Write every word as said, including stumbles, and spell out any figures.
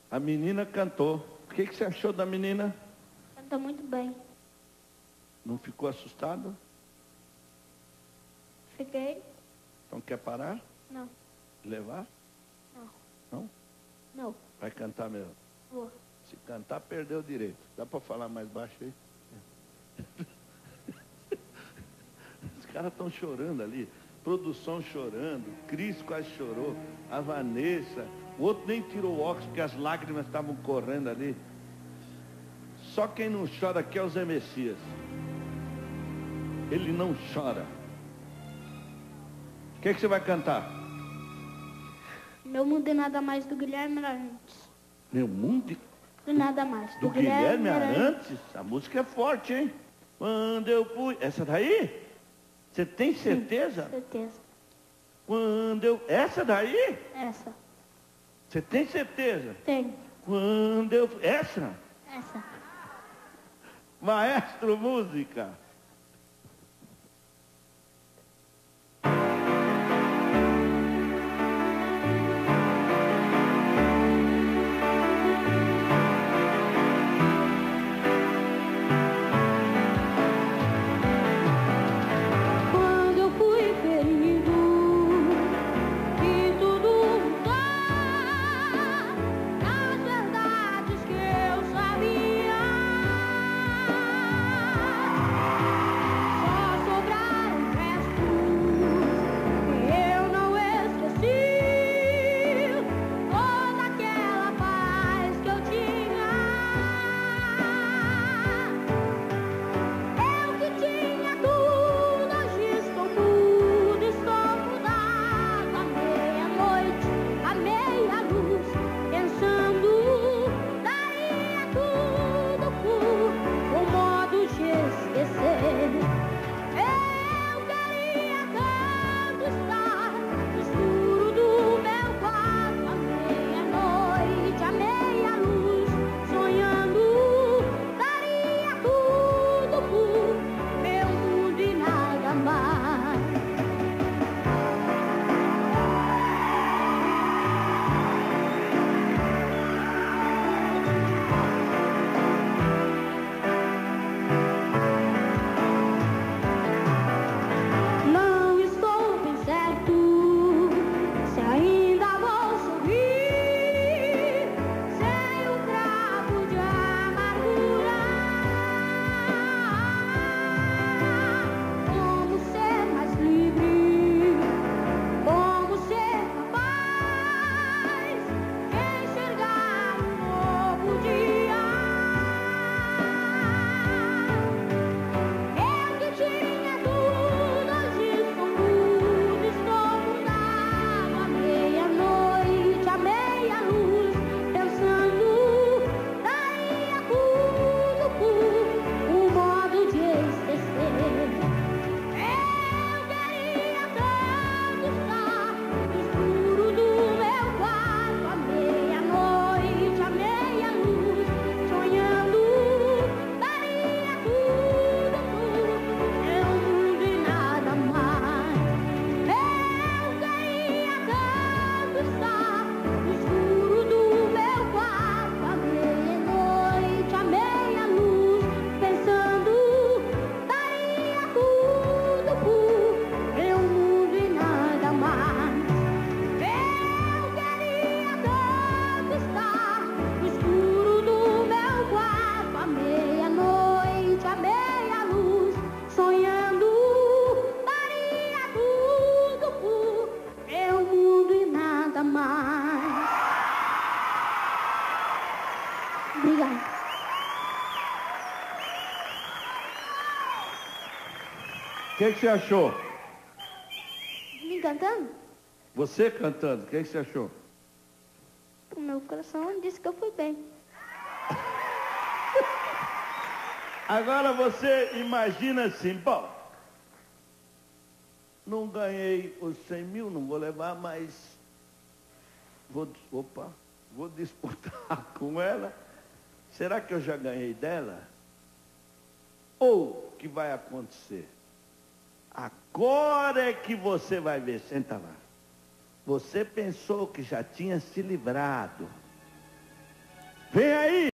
A menina cantou. O que, que você achou da menina? Canta muito bem. Não ficou assustado? Fiquei? Então quer parar? Não. Levar? Não. Não? Não. Vai cantar mesmo? Vou. Se cantar, perdeu o direito. Dá para falar mais baixo aí? Os caras estão chorando ali. Produção chorando. Cris quase chorou. A Vanessa. O outro nem tirou o óculos porque as lágrimas estavam correndo ali. Só quem não chora aqui é o Zé Messias. Ele não chora. O que, que você vai cantar? Meu mundo é nada mais do Guilherme Arantes. Meu mundo? Do nada mais. Do, do Guilherme, Guilherme Arantes? Arantes? A música é forte, hein? Quando eu fui... Essa daí? Você tem certeza? Sim, certeza. Quando eu... Essa daí? Essa. Você tem certeza? Tenho. Quando eu... Essa? Essa. Maestro Música. O que, que você achou? Me cantando? Você cantando, o que, que você achou? O meu coração disse que eu fui bem. Agora você imagina assim, bom, não ganhei os cem mil, não vou levar, mas vou, opa, vou disputar com ela. Será que eu já ganhei dela? Ou o que vai acontecer? Agora é que você vai ver, senta lá. Você pensou que já tinha se livrado. Vem aí!